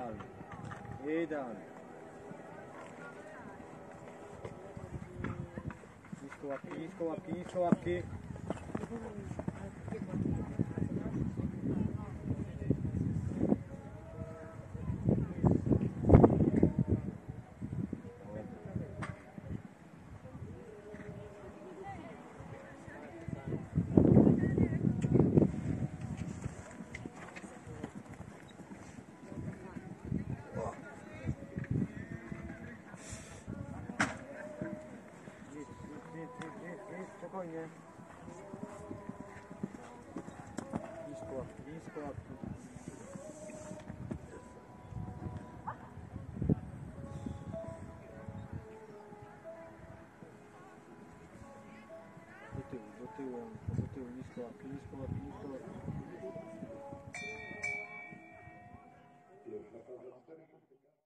Idealnie. Idealnie. Nisko łapki, nisko łapki, nisko łapki. Spokojnie. Nisko łapki, nisko łapki. Do tyłu, nisko łapki, nisko łapki, nisko łapki.